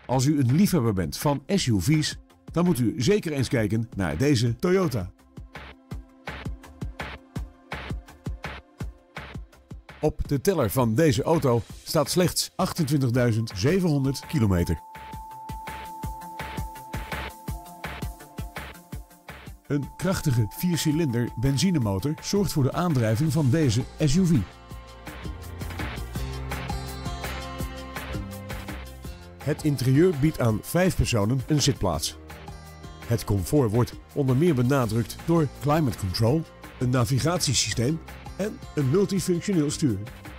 Als u een liefhebber bent van SUV's, dan moet u zeker eens kijken naar deze Toyota. Op de teller van deze auto staat slechts 28.700 kilometer. Een krachtige 4-cilinder benzinemotor zorgt voor de aandrijving van deze SUV. Het interieur biedt aan 5 personen een zitplaats. Het comfort wordt onder meer benadrukt door climate control, een navigatiesysteem en een multifunctioneel stuur.